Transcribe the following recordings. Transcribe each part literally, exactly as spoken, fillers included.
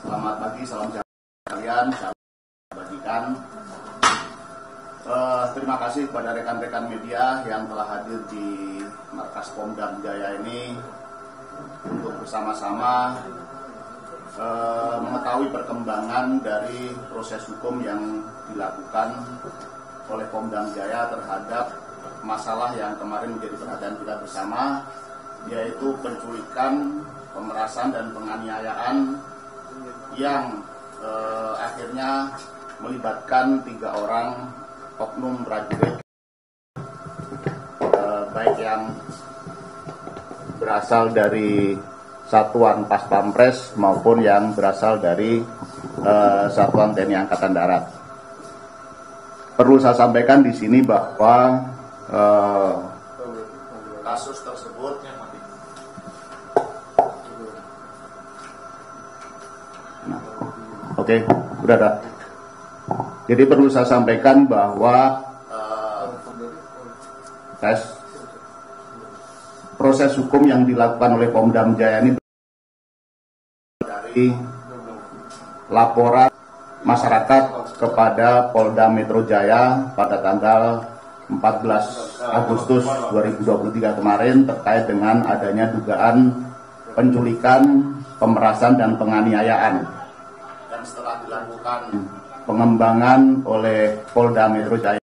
Selamat pagi, salam sejahtera kalian, salam bagikan. Uh, terima kasih kepada rekan-rekan media yang telah hadir di markas Pomdam Jaya ini untuk bersama-sama uh, mengetahui perkembangan dari proses hukum yang dilakukan oleh Pomdam Jaya terhadap masalah yang kemarin menjadi perhatian kita bersama, yaitu penculikan, pemerasan dan penganiayaan yang eh, akhirnya melibatkan tiga orang oknum prajurit, eh, baik yang berasal dari Satuan Pas Pampres maupun yang berasal dari eh, Satuan T N I Angkatan Darat. Perlu saya sampaikan di sini bahwa eh, kasus tersebut Oke, okay, udah ada. Jadi perlu saya sampaikan bahwa uh, tes proses hukum yang dilakukan oleh Pomdam Jaya ini dari laporan masyarakat kepada Polda Metro Jaya pada tanggal empat belas Agustus dua ribu dua puluh tiga kemarin terkait dengan adanya dugaan penculikan, pemerasan dan penganiayaan. Setelah dilakukan pengembangan oleh Polda Metro Jaya,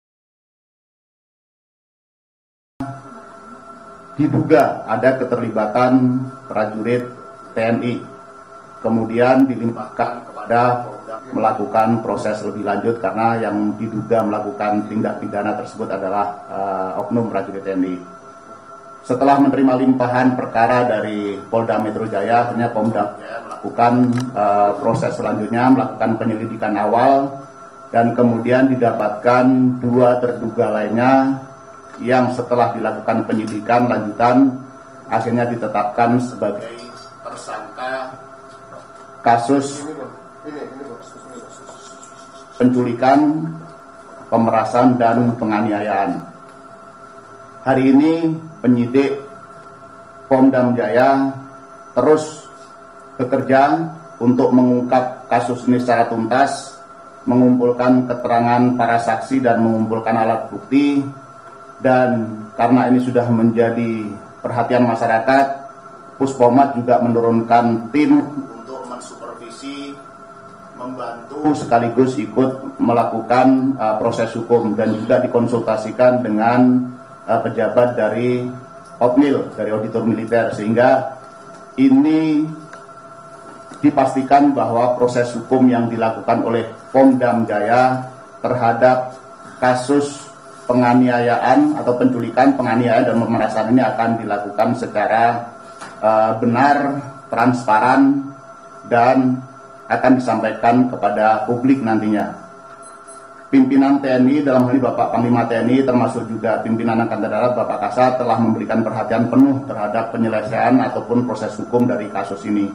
diduga ada keterlibatan prajurit T N I, kemudian dilimpahkan kepada Polda melakukan proses lebih lanjut karena yang diduga melakukan tindak pidana tersebut adalah uh, oknum prajurit T N I. Setelah menerima limpahan perkara dari Polda Metro Jaya, akhirnya Pomdam Jaya melakukan uh, proses selanjutnya, melakukan penyelidikan awal, dan kemudian didapatkan dua terduga lainnya yang setelah dilakukan penyidikan lanjutan, akhirnya ditetapkan sebagai tersangka kasus penculikan, pemerasan, dan penganiayaan. Hari ini penyidik Pomdam Jaya terus bekerja untuk mengungkap kasus ini secara tuntas, mengumpulkan keterangan para saksi dan mengumpulkan alat bukti. Dan karena ini sudah menjadi perhatian masyarakat, Puspomad juga menurunkan tim untuk mensupervisi, membantu sekaligus ikut melakukan uh, proses hukum dan juga dikonsultasikan dengan pejabat dari Otmil, dari auditor militer, sehingga ini dipastikan bahwa proses hukum yang dilakukan oleh Pomdam Jaya terhadap kasus penganiayaan atau penculikan, penganiayaan dan pemerasan ini akan dilakukan secara uh, benar, transparan, dan akan disampaikan kepada publik nantinya. Pimpinan T N I dalam hal ini Bapak Panglima T N I termasuk juga pimpinan Angkatan Darat Bapak Kasat telah memberikan perhatian penuh terhadap penyelesaian ataupun proses hukum dari kasus ini.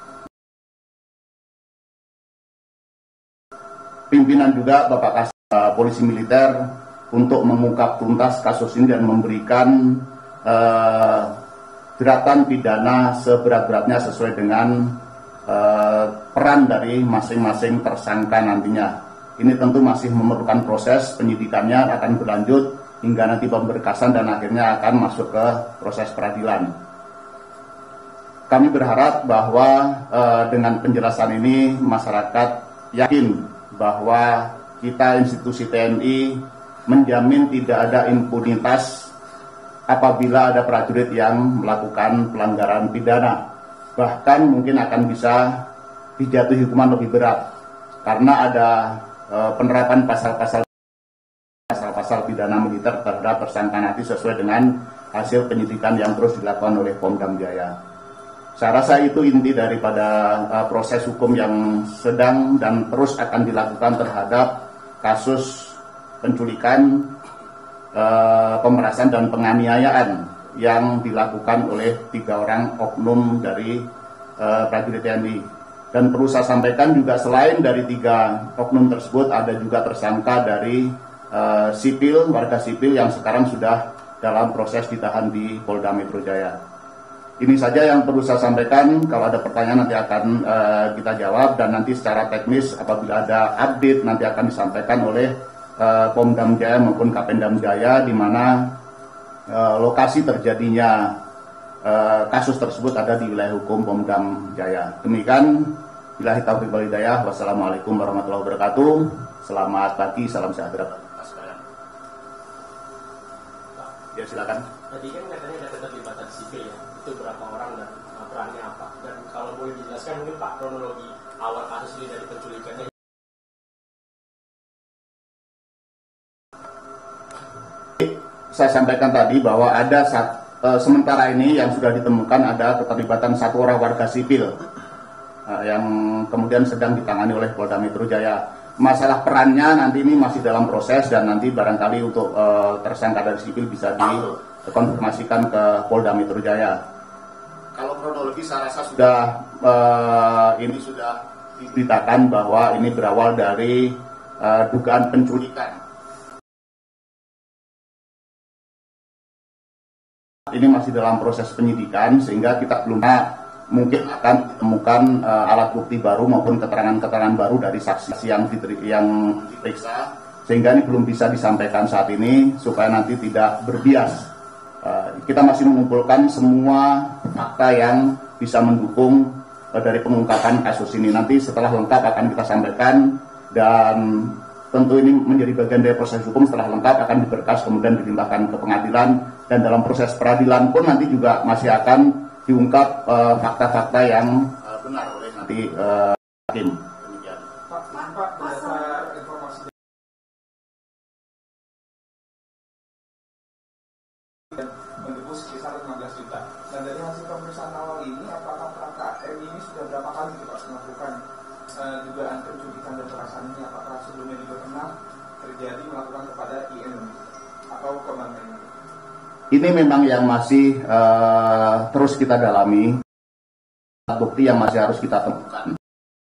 Pimpinan juga Bapak Kasat uh, Polisi Militer untuk mengungkap tuntas kasus ini dan memberikan uh, jeratan pidana seberat-beratnya sesuai dengan uh, peran dari masing-masing tersangka nantinya. Ini tentu masih memerlukan proses penyidikannya, akan berlanjut hingga nanti pemberkasan dan akhirnya akan masuk ke proses peradilan. Kami berharap bahwa eh, dengan penjelasan ini masyarakat yakin bahwa kita institusi T N I menjamin tidak ada impunitas apabila ada prajurit yang melakukan pelanggaran pidana. Bahkan mungkin akan bisa dijatuhi hukuman lebih berat karena ada penerapan pasal-pasal pasal-pasal pidana militer terhadap tersangka nanti sesuai dengan hasil penyidikan yang terus dilakukan oleh Pomdam Jaya. Saya rasa itu inti daripada uh, proses hukum yang sedang dan terus akan dilakukan terhadap kasus penculikan, uh, pemerasan dan penganiayaan yang dilakukan oleh tiga orang oknum dari uh, prajurit T N I. Dan perlu saya sampaikan juga selain dari tiga oknum tersebut ada juga tersangka dari uh, sipil, warga sipil yang sekarang sudah dalam proses ditahan di Polda Metro Jaya. Ini saja yang perlu saya sampaikan. Kalau ada pertanyaan nanti akan uh, kita jawab, dan nanti secara teknis apabila ada update nanti akan disampaikan oleh uh, Pomdam Jaya maupun Kapendam Jaya, di mana uh, lokasi terjadinya uh, kasus tersebut ada di wilayah hukum Pomdam Jaya. Demikian, billahi taufiq wal hidayah. Wassalamualaikum warahmatullahi wabarakatuh. Selamat pagi, salam sejahtera bagi kita sekalian. Ya, silakan. Tadi kan katanya ada keterlibatan sipil ya, itu berapa orang dan uh, perannya apa? Dan kalau boleh dijelaskan mungkin Pak, kronologi awal kasus ini dari penculikannya. Saya sampaikan tadi bahwa ada saat, uh, sementara ini yang sudah ditemukan ada keterlibatan satu orang warga sipil uh, yang kemudian sedang ditangani oleh Polda Metro Jaya. Masalah perannya nanti ini masih dalam proses, dan nanti barangkali untuk uh, tersangka dari sipil bisa dikonfirmasikan ke Polda Metro Jaya. Kalau kronologi saya rasa sudah uh, ini sudah diberitakan bahwa ini berawal dari uh, dugaan penculikan. Ini masih dalam proses penyidikan, sehingga kita belum mungkin akan ditemukan uh, alat bukti baru maupun keterangan-keterangan baru dari saksi yang yang diperiksa, sehingga ini belum bisa disampaikan saat ini supaya nanti tidak berbias. Uh, kita masih mengumpulkan semua fakta yang bisa mendukung uh, dari pengungkapan kasus ini. Nanti setelah lengkap akan kita sampaikan, dan tentu ini menjadi bagian dari proses hukum. Setelah lengkap akan diberkas, kemudian dilimpahkan ke pengadilan, dan dalam proses peradilan pun nanti juga masih akan diungkap fakta-fakta uh, yang uh, benar oleh nanti uh, hakim. Demikian. Pak, Pak, berdasar informasi dan menembus sekitar lima belas juta. Dan dari hasil pemeriksaan awal ini, apakah P K M ini sudah berapa kali gitu Pak melakukan uh, dugaan penculikan dan perasan ini? Apakah sebelumnya juga pernah terjadi melakukan kepada I N atau korban lainnya? Ini memang yang masih uh, terus kita dalami, bukti yang masih harus kita temukan.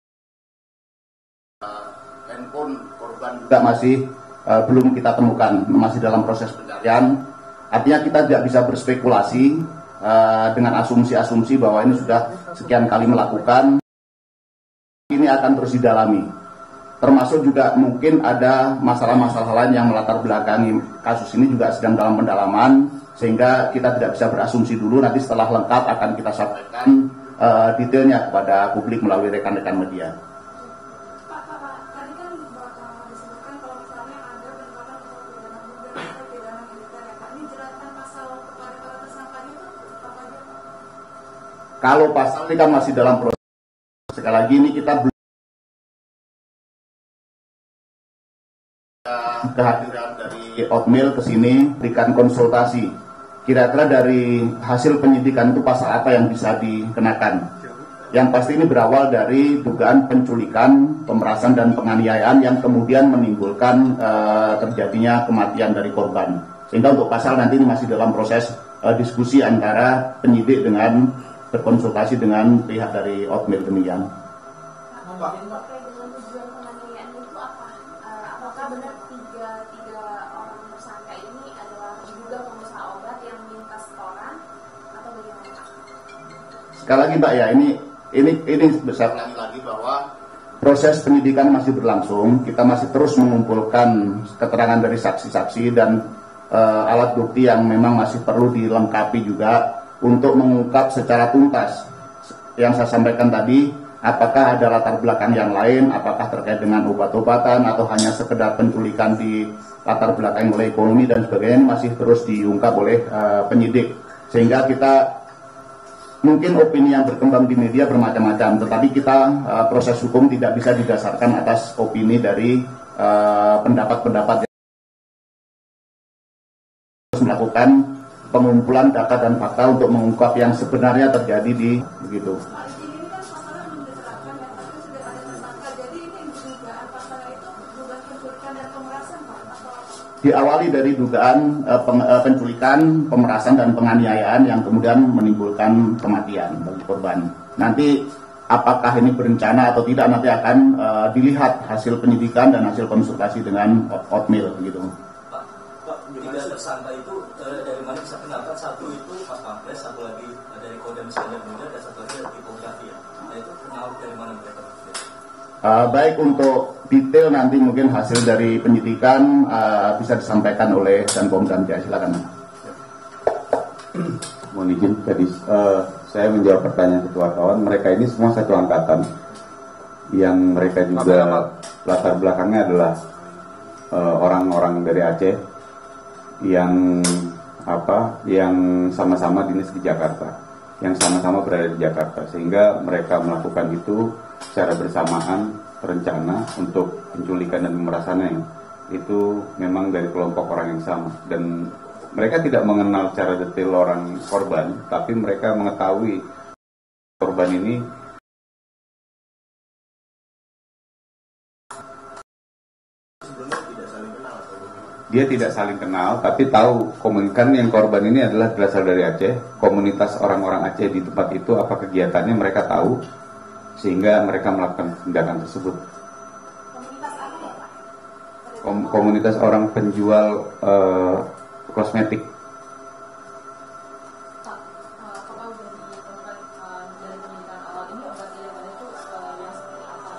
Uh, handphone korban juga masih uh, belum kita temukan, masih dalam proses pencarian. Artinya kita tidak bisa berspekulasi uh, dengan asumsi-asumsi bahwa ini sudah sekian kali melakukan. Ini akan terus didalami. Termasuk juga mungkin ada masalah-masalah lain yang melatar belakangi kasus ini juga sedang dalam pendalaman, sehingga kita tidak bisa berasumsi dulu. Nanti setelah lengkap akan kita sampaikan uh, detailnya kepada publik melalui rekan-rekan media. Pak, Pak, Pak, tadi kan Bapak disebutkan kalau misalnya ada penetapan pasal pidana muda atau pidana militer ya Pak, ini jeratan pasal kepada para tersangka itu apa aja Pak? Kalau pasal ini kan masih dalam proses, sekali lagi ini kita belum kehadiran dari Otmil ke sini berikan konsultasi. Kira-kira dari hasil penyidikan itu pasal apa yang bisa dikenakan. Yang pasti ini berawal dari dugaan penculikan, pemerasan dan penganiayaan yang kemudian menimbulkan uh, terjadinya kematian dari korban. Sehingga untuk pasal nanti ini masih dalam proses uh, diskusi antara penyidik dengan berkonsultasi dengan pihak dari Otmil. Demikian. Benar tiga, tiga orang tersangka ini adalah diduga pengusaha obat yang minta setoran atau bagaimana Pak? Sekali lagi Mbak ya, ini ini ini besar lagi lagi bahwa proses penyidikan masih berlangsung. Kita masih terus mengumpulkan keterangan dari saksi-saksi dan uh, alat bukti yang memang masih perlu dilengkapi juga untuk mengungkap secara tuntas. Yang saya sampaikan tadi, apakah ada latar belakang yang lain, apakah terkait dengan obat-obatan atau hanya sekedar penculikan di latar belakang oleh ekonomi dan sebagainya, ini masih terus diungkap oleh uh, penyidik. Sehingga kita mungkin opini yang berkembang di media bermacam-macam, tetapi kita uh, proses hukum tidak bisa didasarkan atas opini dari uh, pendapat-pendapat yang harus melakukan pengumpulan data dan fakta untuk mengungkap yang sebenarnya terjadi di begitu. Diawali dari dugaan uh, peng, uh, penculikan, pemerasan dan penganiayaan yang kemudian menimbulkan kematian bagi korban. Nanti apakah ini berencana atau tidak nanti akan uh, dilihat hasil penyidikan dan hasil konsultasi dengan Otmil gitu. Pak, Pak, tiga tersangka itu uh, dari mana bisa kenalkan? Satu itu Mas Pampres, satu lagi dari Kodam Iskandar Muda dan satu lagi ada Ipong Syafi ya. Nah itu kenal dari mana mereka? Uh, baik, untuk detail nanti mungkin hasil dari penyidikan uh, bisa disampaikan oleh Danpom Jaya. Silakan. Mohon izin tadi uh, saya menjawab pertanyaan ketua kawan. Mereka ini semua satu angkatan yang mereka juga latar belakangnya adalah orang-orang uh, dari Aceh yang apa yang sama-sama dinas di Jakarta, yang sama-sama berada di Jakarta, sehingga mereka melakukan itu secara bersamaan rencana untuk penculikan dan pemerasannya itu memang dari kelompok orang yang sama, dan mereka tidak mengenal secara detail orang korban, tapi mereka mengetahui korban ini dia tidak saling kenal, tapi tahu komunikan yang korban ini adalah berasal dari Aceh, komunitas orang-orang Aceh di tempat itu, apa kegiatannya mereka tahu, sehingga mereka melakukan tindakan tersebut. Komunitas apa ya Pak? Kom komunitas orang penjual uh, kosmetik. Pak, apakah udah ditemukan dari penelitian awal ini obat yang ada itu yang seperti apa?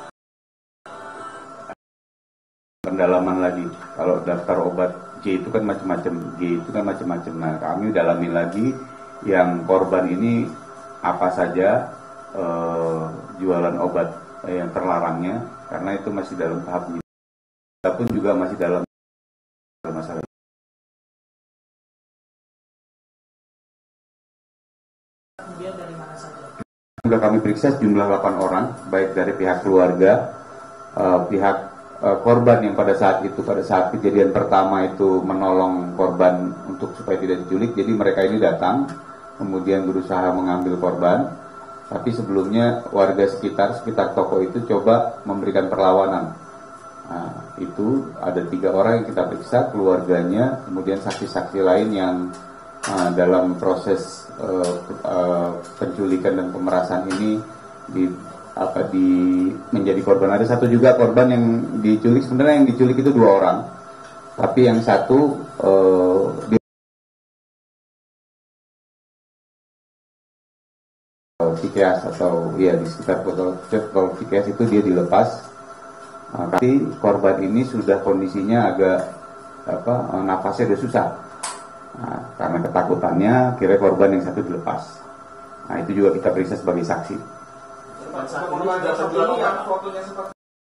Pendalaman lagi, kalau daftar obat J itu kan macam-macam, G itu kan macam-macam. Nah, kami dalami lagi yang korban ini apa saja eh, jualan obat eh, yang terlarangnya, karena itu masih dalam tahap ini. Kita pun juga masih dalam masalah. Kemudian dari mana saja? Sudah kami periksa jumlah delapan orang, baik dari pihak keluarga, eh, pihak korban yang pada saat itu, pada saat kejadian pertama itu menolong korban untuk supaya tidak diculik. Jadi mereka ini datang, kemudian berusaha mengambil korban, tapi sebelumnya warga sekitar, sekitar toko itu coba memberikan perlawanan. Nah, itu ada tiga orang yang kita periksa, keluarganya, kemudian saksi-saksi lain yang uh, dalam proses uh, uh, penculikan dan pemerasan ini di apa di menjadi korban. Ada satu juga korban yang diculik, sebenarnya yang diculik itu dua orang, tapi yang satu uh, di Cikeas atau ya di sekitar Tol Cikeas itu dia dilepas. Nah, tapi korban ini sudah kondisinya agak apa napasnya sudah susah. Nah, karena ketakutannya kira korban yang satu dilepas. Nah, itu juga kita periksa sebagai saksi. Korban yang satu ini yang fotonya seperti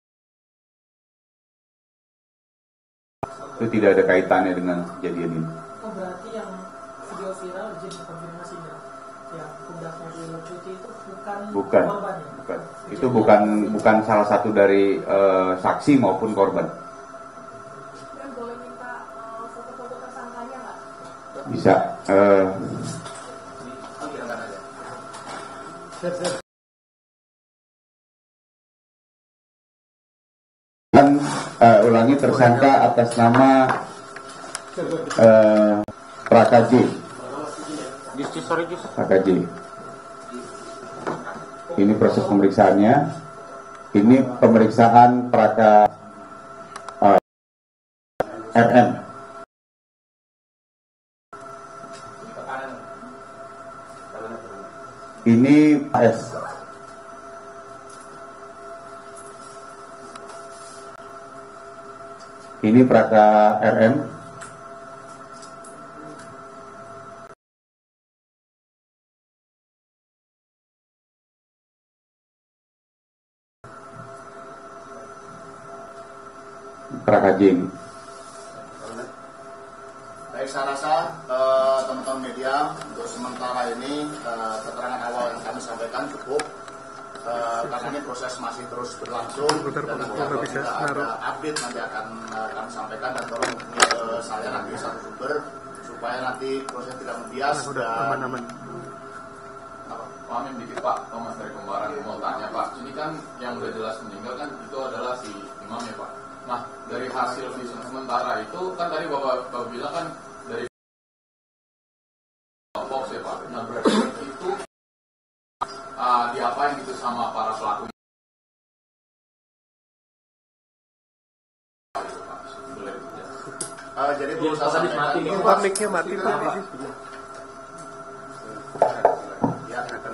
itu tidak ada kaitannya dengan kejadian ini. Oh, berarti yang video viral izin konfirmasi ya, yang pundaknya dilucuti itu bukan, bukan korban ya? Bukan. Itu bukan bukan salah satu dari uh, saksi maupun korban. Dan boleh minta uh, foto-foto tersangkanya nggak? Bisa. Uh, Dan uh, ulangi tersangka atas nama uh, Praka J. Praka J. Ini proses pemeriksaannya. Ini pemeriksaan Praka uh, R M. Ini S. Ini Praka R M. Praka J. Baik, saya rasa eh, teman-teman media untuk sementara ini eh, keterangan awal yang kami sampaikan cukup. Uh, karena ini proses masih terus berlangsung dan nanti kalau tidak ada update nanti akan uh, kami sampaikan, dan tolong hubungi ke saya nanti satu sumber supaya nanti proses tidak membias dan aman-aman. Pak Amin dikit Pak, Thomas dari Kembaran mau tanya Pak, ini kan yang udah jelas meninggal kan itu adalah si imam ya Pak. Nah dari hasil visum sementara itu kan tadi Bapak, Bapak bilang kan dari Fox ya Pak, nah berarti itu Uh, diapain gitu sama para pelaku? Uh, jadi perlu saya sampaikan. Mati, mati, mati, mati. Ya,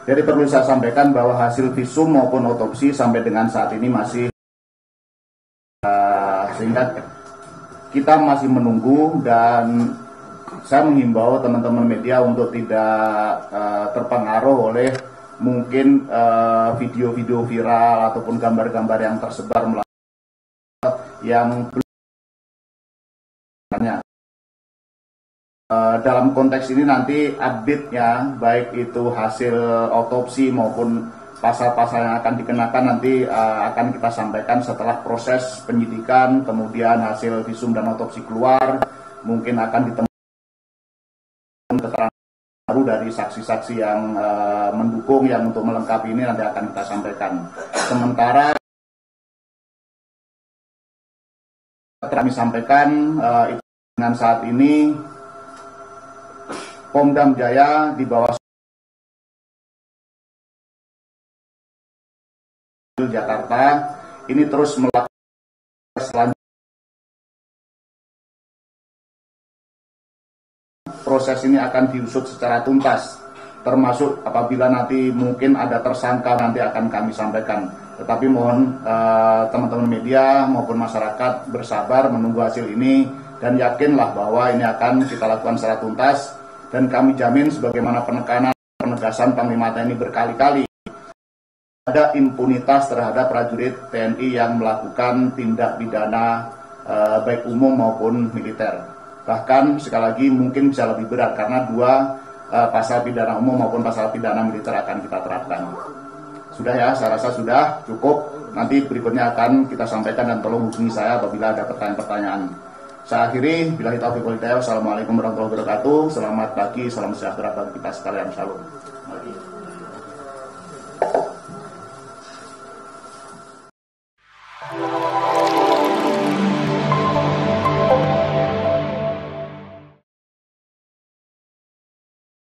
Jadi perlu saya sampaikan bahwa hasil visum maupun otopsi sampai dengan saat ini masih uh, sehingga kita masih menunggu, dan saya menghimbau teman-teman media untuk tidak uh, terpengaruh oleh mungkin uh, video-video viral ataupun gambar-gambar yang tersebar melalui yang belum. Uh, dalam konteks ini nanti update-nya, baik itu hasil otopsi maupun pasal-pasal yang akan dikenakan nanti uh, akan kita sampaikan setelah proses penyidikan, kemudian hasil visum dan otopsi keluar, mungkin akan ditemukan keterangan baru dari saksi-saksi yang uh, mendukung, yang untuk melengkapi ini nanti akan kita sampaikan. Sementara kami sampaikan uh, dengan saat ini Pomdam Jaya di bawah Jakarta ini terus melakukan selanjutnya. Proses ini akan diusut secara tuntas, termasuk apabila nanti mungkin ada tersangka nanti akan kami sampaikan. Tetapi mohon teman-teman uh, media maupun masyarakat bersabar menunggu hasil ini, dan yakinlah bahwa ini akan kita lakukan secara tuntas. Dan kami jamin sebagaimana penekanan penegasan Panglima T N I berkali-kali, ada impunitas terhadap prajurit T N I yang melakukan tindak pidana eh, baik umum maupun militer. Bahkan sekali lagi mungkin bisa lebih berat karena dua eh, pasal pidana umum maupun pasal pidana militer akan kita terapkan. Sudah ya, saya rasa sudah cukup. Nanti berikutnya akan kita sampaikan, dan tolong hubungi saya apabila ada pertanyaan-pertanyaan. Saya akhiri, billahi taufiq wal hidayah. Wassalamualaikum warahmatullahi wabarakatuh. Selamat pagi, salam sejahtera bagi kita sekalian. Shalom.